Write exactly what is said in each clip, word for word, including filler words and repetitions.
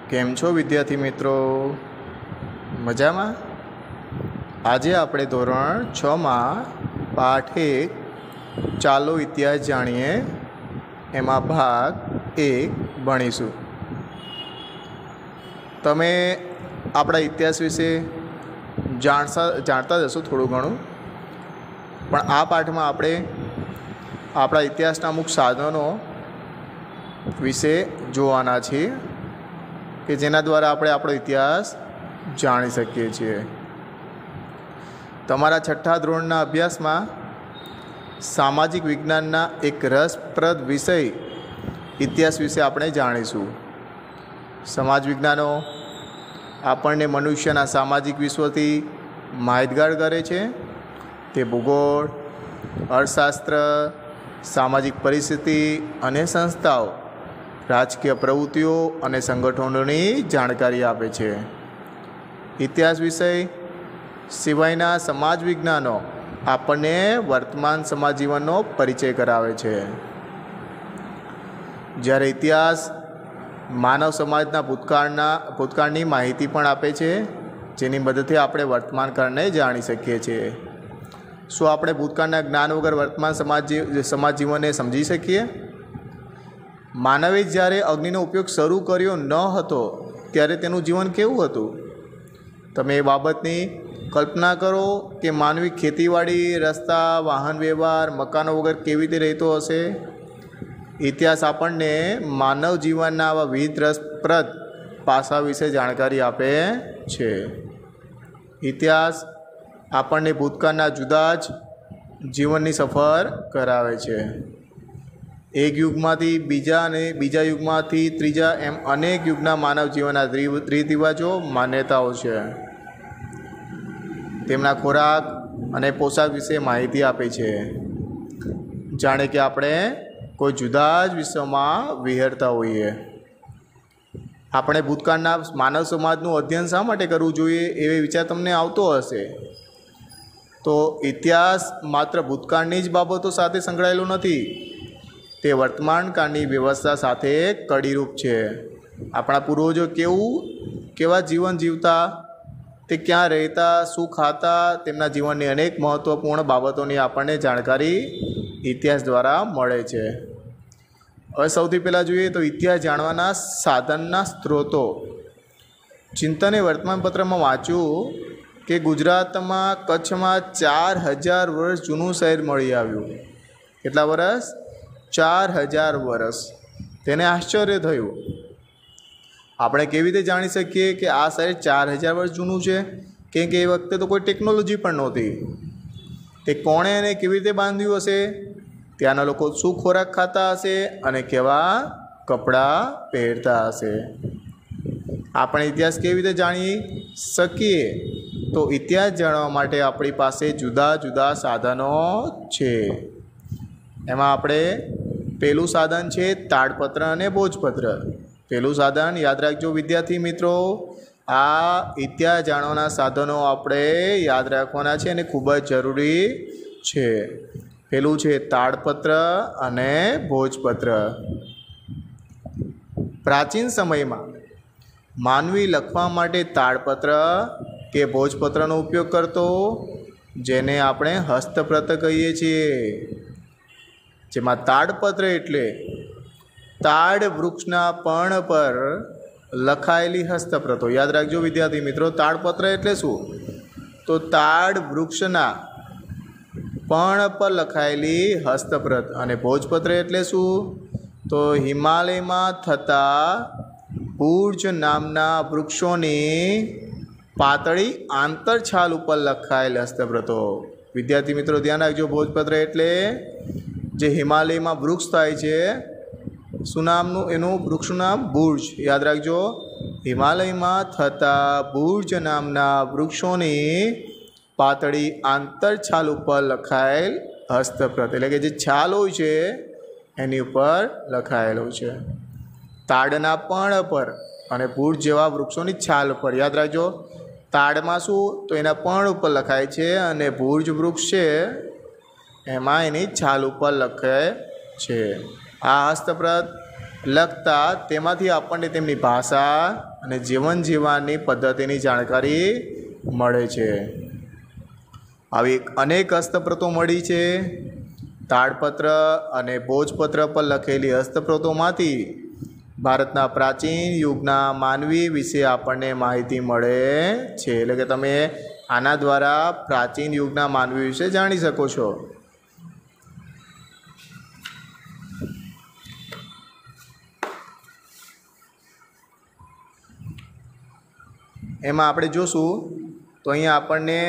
કેમ છો વિદ્યાર્થી મિત્રો? મજામાં? આજે આપણે ધોરણ છમાં પાઠ એક ચાલો ઇતિહાસ જાણીએ એમાં ભાગ એક ભણીશું. તમે આપણા ઇતિહાસ વિશે જાણતા જાણતા જ હશો થોડું ઘણું, પણ આ પાઠમાં આપણે આપણા ઇતિહાસના અમુક સાધનો વિશે જોવાના છીએ કે જેના દ્વારા આપણે આપણો ઇતિહાસ જાણી શકીએ છીએ. તમારા છઠ્ઠા ધોરણના અભ્યાસમાં સામાજિક વિજ્ઞાનના એક રસપ્રદ વિષય ઇતિહાસ વિશે આપણે જાણીશું. સમાજ વિજ્ઞાનો આપણને મનુષ્યના સામાજિક વિશ્વથી માહિતગાર કરે છે. તે ભૂગોળ, અર્થશાસ્ત્ર, સામાજિક પરિસ્થિતિ અને સંસ્થાઓ, રાજકીય પ્રવૃત્તિઓ અને સંગઠનોની જાણકારી આપે છે. ઇતિહાસ વિષય સિવાયના સમાજ વિજ્ઞાનો આપણને વર્તમાન સમાજ જીવનનો પરિચય કરાવે છે. જ્યારે ઇતિહાસ માનવ સમાજના ભૂતકાળના ભૂતકાળની માહિતી પણ આપે છે, જેની મદદથી આપણે વર્તમાન કાળને જાણી શકીએ છીએ. શું આપણે ભૂતકાળના જ્ઞાન વગર વર્તમાન સમાજ સમાજ જીવનને સમજી શકીએ? માનવે જ્યારે અગ્નિનો ઉપયોગ શરૂ કર્યો ન હતો ત્યારે તેનું જીવન કેવું હતું? તમે એ બાબતની કલ્પના કરો કે માનવી ખેતીવાડી, રસ્તા, વાહન વ્યવહાર, મકાનો વગર કેવી રીતે રહેતો હશે? ઇતિહાસ આપણને માનવ જીવનના આવા વિવિધ રસપ્રદ પાસા વિશે જાણકારી આપે છે. ઇતિહાસ આપણને ભૂતકાળના જુદા જ જીવનની સફર કરાવે છે. એક યુગમાંથી બીજા અને બીજા યુગમાંથી ત્રીજા એમ અનેક યુગના માનવ જીવનના રીત રિવાજો, માન્યતાઓ છે. તેમના ખોરાક અને પોશાક વિશે માહિતી આપે છે. જાણે કે આપણે કોઈ જુદા જ વિશ્વમાં વિહરતા હોઈએ. આપણે ભૂતકાળના માનવ સમાજનું અધ્યયન શા માટે કરવું જોઈએ એવો વિચાર તમને આવતો હશે. તો ઇતિહાસ માત્ર ભૂતકાળની જ બાબતો સાથે સંકળાયેલો નથી, તે વર્તમાન કાળની વ્યવસ્થા સાથે કડીરૂપ છે. આપણા પૂર્વજો કેવું કેવા જીવન જીવતા, તે ક્યાં રહેતા, શું ખાતા, તેમના જીવનની અનેક મહત્ત્વપૂર્ણ બાબતોની આપણને જાણકારી ઇતિહાસ દ્વારા મળે છે. હવે સૌથી પહેલાં જોઈએ તો ઇતિહાસ જાણવાના સાધનના સ્ત્રોતો. ચિંતને વર્તમાનપત્રમાં વાંચ્યું કે ગુજરાતમાં કચ્છમાં ચાર હજાર વર્ષ જૂનું શહેર મળી આવ્યું. કેટલા વર્ષ? ચાર હજાર વર્ષ. તેને આશ્ચર્ય થયું. આપણે કેવી રીતે જાણી શકીએ કે આ શહેર ચાર હજાર વર્ષ જૂનું છે? કેમ કે એ વખતે તો કોઈ ટેકનોલોજી પણ નહોતી. તે કોણે અને કેવી રીતે બાંધ્યું હશે? ત્યાંના લોકો શું ખોરાક ખાતા હશે અને કેવા કપડાં પહેરતા હશે? આપણે ઇતિહાસ કેવી રીતે જાણી શકીએ? તો ઇતિહાસ જાણવા માટે આપણી પાસે જુદા જુદા સાધનો છે. એમાં આપણે પહેલું સાધન છે તાડપત્ર અને ભોજપત્ર. પહેલું સાધન યાદ રાખજો વિદ્યાર્થી મિત્રો, આ ઇતિહાસ જાણવાના સાધનો આપણે યાદ રાખવાના છે અને ખૂબ જ જરૂરી છે. પહેલું છે તાડપત્ર અને ભોજપત્ર. પ્રાચીન સમયમાં માનવી લખવા માટે તાડપત્ર કે ભોજપત્રનો ઉપયોગ કરતો, જેને આપણે હસ્તપ્રત કહીએ છીએ. જેમાં તાડપત્ર એટલે તાડ વૃક્ષના પર્ણ પર લખાયેલી હસ્તપ્રતો. યાદ રાખજો વિદ્યાર્થી મિત્રો, તાડપત્ર એટલે શું? તો તાડ વૃક્ષના પર્ણ પર લખાયેલી હસ્તપ્રત. અને ભોજપત્ર એટલે શું? તો હિમાલયમાં થતા બુર્જ નામના વૃક્ષોની પાતળી આંતરછાલ ઉપર લખાયેલ હસ્તપ્રતો. વિદ્યાર્થી મિત્રો ધ્યાન રાખજો, ભોજપત્ર એટલે જે હિમાલયમાં વૃક્ષ થાય છે, શું નામનું એનું વૃક્ષનું નામ? બુર્જ. યાદ રાખજો, હિમાલયમાં થતા બુર્જ નામના વૃક્ષોની પાતળી આંતરછાલ ઉપર લખાયેલ હસ્તપ્રત, એટલે કે જે છાલ હોય છે એની ઉપર લખાયેલું છે. તાડના પર્ણ પર અને બુર્જ જેવા વૃક્ષોની છાલ પર. યાદ રાખજો, તાડમાં શું? તો એના પર્ણ ઉપર લખાય છે અને બુર્જ વૃક્ષ છે એમાં એની છાલ ઉપર લખે છે. આ હસ્તપ્રત લખતા તેમાંથી આપણને તેમની ભાષા, અને જીવન જીવવાની પદ્ધતિની જાણકારી મળે છે. આવી અનેક હસ્તપ્રતો મળી છે. તાડપત્ર અને ભોજપત્ર પર લખેલી હસ્તપ્રતોમાંથી ભારતના પ્રાચીન યુગના માનવી વિશે આપણને માહિતી મળે છે. એટલે કે તમે આના દ્વારા પ્રાચીન યુગના માનવી વિશે જાણી શકો છો. એમાં આપણે જોશું તો અહીંયા આપણને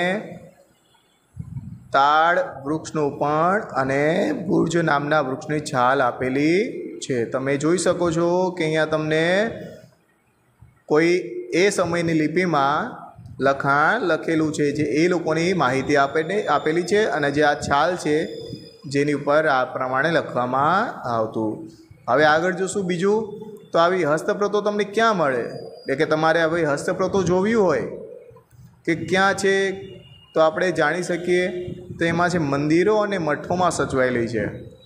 તાડ વૃક્ષનું પણ અને બુર્જ નામના વૃક્ષની છાલ આપેલી છે. તમે જોઈ શકો છો કે અહીંયા તમને કોઈ એ સમયની લિપિમાં લખાણ લખેલું છે જે એ લોકોની માહિતી આપેલી આપેલી છે અને જે આ છાલ છે જેની ઉપર આ પ્રમાણે લખવામાં આવતું. હવે આગળ જોશું બીજું તો આવી હસ્તપ્રતો તમને ક્યાં મળે, એટલે કે તમારે આવી હસ્તપ્રતો જોવી હોય કે ક્યાં છે તો આપણે જાણી શકીએ તો એમાં છે મંદિરો અને મઠોમાં સચવાયેલી છે.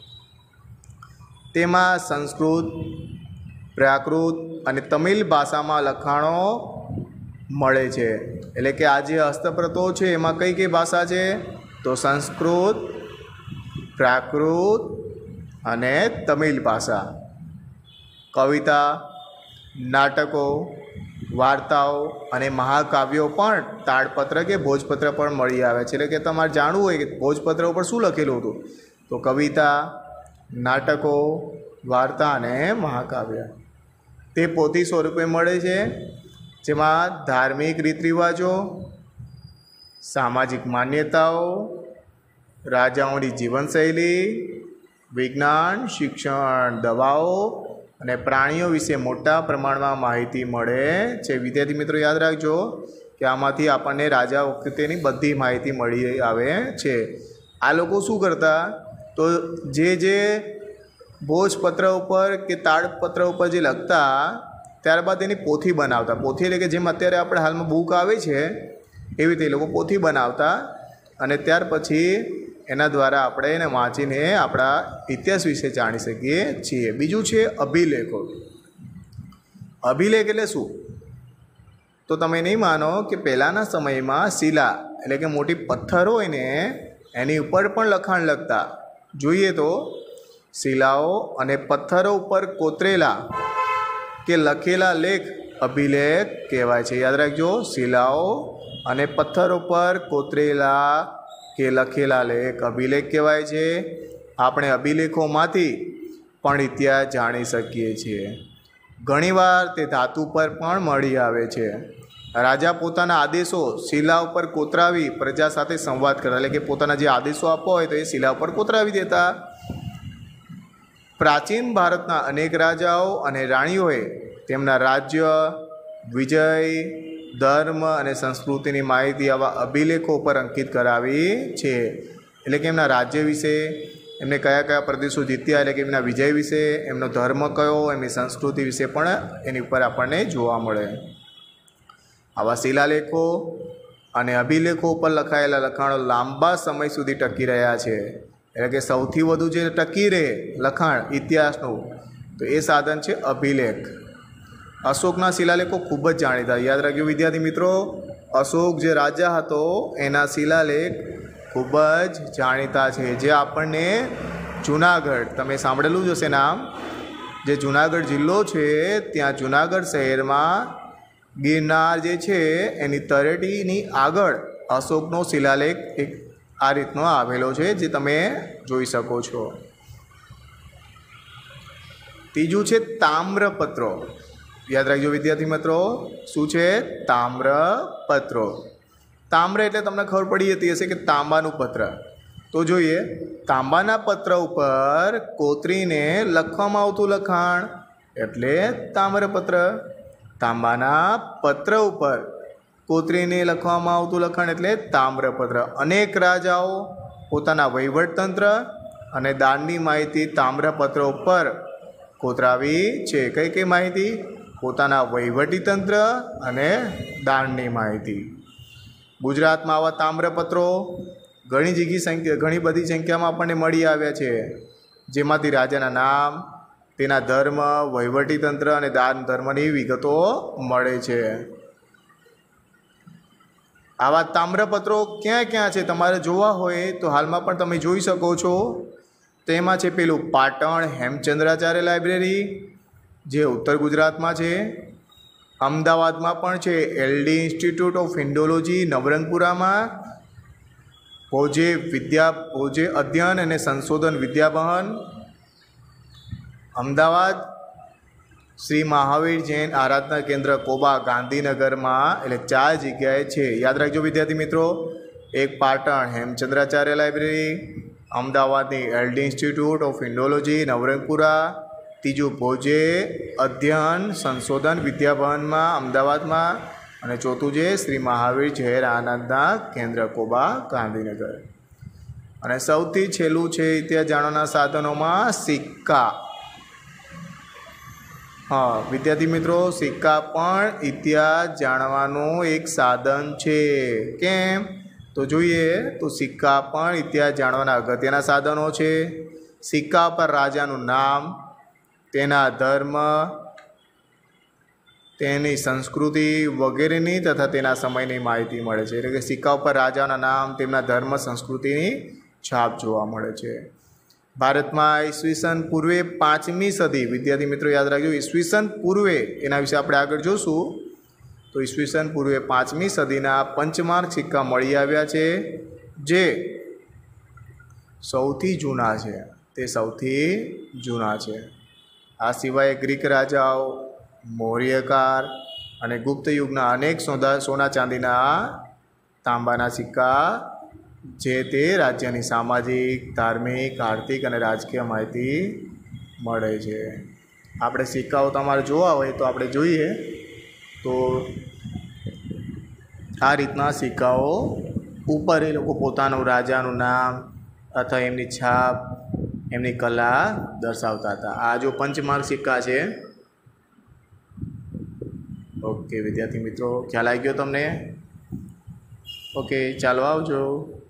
તેમાં સંસ્કૃત, પ્રાકૃત અને તમિલ ભાષામાં લખાણો મળે છે. એટલે કે આ જે હસ્તપ્રતો છે એમાં કઈ કઈ ભાષા છે તો સંસ્કૃત, પ્રાકૃત અને તમિલ ભાષા. કવિતા, નાટકો, વાર્તાઓ અને મહાકાવ્યો પણ તાડપત્ર કે ભોજપત્ર પર મળી આવે છે. એટલે કે તમારે જાણવું હોય કે ભોજપત્ર ઉપર શું લખેલું હતું તો કવિતા, નાટકો, વાર્તા અને મહાકાવ્ય તે પોથી સ્વરૂપે મળે છે. જેમાં ધાર્મિક રીત રિવાજો, સામાજિક માન્યતાઓ, રાજાઓની જીવનશૈલી, વિજ્ઞાન, શિક્ષણ, દવાઓ અને પ્રાણીઓ વિશે મોટા પ્રમાણમાં માહિતી મળે છે. વિદ્યાર્થી મિત્રો યાદ રાખજો કે આમાંથી આપણને રાજા વખતેની બધી માહિતી મળી આવે છે. આ લોકો શું કરતા તો જે જે ભોજપત્ર ઉપર કે તાડપત્ર ઉપર જે લખતા ત્યારબાદ એની પોથી બનાવતા. પોથી એટલે કે જેમ અત્યારે આપણે હાલમાં બુક આવે છે એવી રીતે એ લોકો પોથી બનાવતા અને ત્યાર પછી એના દ્વારા આપણે એને વાંચીને આપણા ઇતિહાસ વિશે જાણી શકીએ છીએ. બીજું છે અભિલેખો. અભિલેખ એટલે શું તો તમે નહીં માનો કે પહેલાંના સમયમાં શિલા એટલે કે મોટી પથ્થર હોય ને એની ઉપર પણ લખાણ લખતા. જોઈએ તો શિલાઓ અને પથ્થરો ઉપર કોતરેલા કે લખેલા લેખ અભિલેખ કહેવાય છે. યાદ રાખજો, શિલાઓ અને પથ્થરો પર કોતરેલા કે લખેલા લેખ અભિલેખ કહેવાય છે. આપણે અભિલેખોમાંથી પણ ઇતિહાસ જાણી શકીએ છીએ. ઘણીવાર તે ધાતુ પર પણ મળી આવે છે. રાજા પોતાના આદેશો શિલા ઉપર કોતરાવી પ્રજા સાથે સંવાદ કરતા. એટલે કે પોતાના જે આદેશો આપવા હોય તો એ શિલા ઉપર કોતરાવી દેતા. પ્રાચીન ભારતના અનેક રાજાઓ અને રાણીઓએ તેમના રાજ્ય, વિજય, ધર્મ અને સંસ્કૃતિની માહિતી આવા અભિલેખો પર અંકિત કરાવી છે. એટલે કે એમના રાજ્ય વિશે, એમને કયા કયા પ્રદેશો જીત્યા, એટલે કે એમના વિજય વિશે, એમનો ધર્મ કયો, એમની સંસ્કૃતિ વિશે પણ એની ઉપર આપણને જોવા મળે. આવા શિલાલેખો અને અભિલેખો પર લખાયેલા લખાણો લાંબા સમય સુધી ટકી રહ્યા છે. એટલે કે સૌથી વધુ જે ટકી રહે લખાણ ઇતિહાસનું તો એ સાધન છે અભિલેખ. અશોકના શિલાલેખો ખૂબ જ જાણીતા. યાદ રાખજો વિદ્યાર્થી મિત્રો, અશોક જે રાજા હતો એના શિલાલેખ ખૂબ જ જાણીતા છે. જે આપણને જૂનાગઢ, તમે સાંભળેલું જ હશે નામ, જે જૂનાગઢ જિલ્લો છે ત્યાં જૂનાગઢ શહેરમાં ગિરનાર જે છે એની તળેટીની આગળ અશોકનો શિલાલેખ એક આ રીતનો આવેલો છે જે તમે જોઈ શકો છો. ત્રીજું છે તામ્રપત્રો. યાદ રાખજો વિદ્યાર્થી મિત્રો, શું છે તામ્રપત્રો. તામ્ર એટલે તમને ખબર પડી જતી હશે કે તાંબાનું પત્ર. તો જોઈએ, તાંબાના પત્ર ઉપર કોતરીને લખવામાં આવતું લખાણ એટલે તામ્રપત્ર. તાંબાના પત્ર ઉપર કોતરીને લખવામાં આવતું લખાણ એટલે તામ્રપત્ર. અનેક રાજાઓ પોતાના વહીવટતંત્ર અને દાનની માહિતી તામ્રપત્ર ઉપર કોતરાવી છે. કઈ કઈ માહિતી? પોતાના વહીવટીતંત્ર અને દાનની માહિતી. ગુજરાતમાં આવા તામ્રપત્રો ઘણી જગ્યાએ સંખ્યા ઘણી બધી સંખ્યામાં આપણને મળી આવ્યા છે. જેમાંથી રાજાના નામ, તેના ધર્મ, વહીવટીતંત્ર અને દાન ધર્મની વિગતો મળે છે. આવા તામ્રપત્રો ક્યાં ક્યાં છે તમારે જોવા હોય તો હાલમાં પણ તમે જોઈ શકો છો. તેમાં છે પેલું પાટણ હેમચંદ્રાચાર્ય લાઇબ્રેરી, જે ઉત્તર ગુજરાતમાં છે. અમદાવાદમાં પણ છે એલડી ઇન્સ્ટિટ્યૂટ ઓફ ઇન્ડોલોજી નવરંગપુરામાં. ભોજે વિદ્યા ભોજે અધ્યયન અને સંશોધન વિદ્યાભવન અમદાવાદ. શ્રી મહાવીર જૈન આરાધના કેન્દ્ર કોબા ગાંધીનગરમાં. એટલે ચાર જગ્યાએ છે. યાદ રાખજો વિદ્યાર્થી મિત્રો, એક પાટણ હેમચંદ્રાચાર્ય લાઇબ્રેરી, અમદાવાદની LD institute of Indology Navrangpura, ત્રીજું ભોજે અધ્યયન સંશોધન વિદ્યાભવનમાં અમદાવાદમાં, અને ચોથું છે શ્રી મહાવીર જૈન આરાધના કેન્દ્ર કોબા ગાંધીનગર. અને સૌથી છેલ્લું છે ઇતિહાસ જાણવાના સાધનોમાં સિક્કા. હા વિદ્યાર્થી મિત્રો, સિક્કા પણ ઇતિહાસ જાણવાનું એક સાધન છે. કેમ તો જોઈએ તો સિક્કા પણ ઇતિહાસ જાણવાના અગત્યના સાધનો છે. સિક્કા પર રાજાનું નામ, તેના ધર્મ, તેની સંસ્કૃતિ વગેરેની તથા તેના સમયની માહિતી મળે છે. એટલે કે સિક્કા ઉપર રાજાના નામ, તેમના ધર્મ, સંસ્કૃતિની છાપ જોવા મળે છે. ભારતમાં ઈસવીસન પૂર્વે પાંચમી સદી, વિદ્યાર્થી મિત્રો યાદ રાખજો, ઈસવીસન પૂર્વે, એના વિશે આપણે આગળ જોશું. તો ઈસવીસન પૂર્વે પાંચમી સદીના પંચમાર્ક સિક્કા મળી આવ્યા છે, જે સૌથી જૂના છે. તે સૌથી જૂના છે. આ સિવાય ગ્રીક રાજાઓ, મૌર્યકાળ અને ગુપ્ત યુગના અનેક સોદા સોના ચાંદીના તાંબાના સિક્કા જે તે રાજ્યની સામાજિક, ધાર્મિક, આર્થિક અને રાજકીય માહિતી મળે છે. આપણે સિક્કાઓ તમારે જોવા હોય તો આપણે જોઈએ તો આ રીતના સિક્કાઓ ઉપર એ લોકો પોતાનું રાજાનું નામ અથવા એમની છાપ, એમની કલા દર્શાવતા હતા. આ જો પંચમાર્ક સિક્કા છે. ઓકે વિદ્યાર્થી મિત્રો, ખ્યાલ આવી ગયો તમને? ઓકે ચાલો આવજો.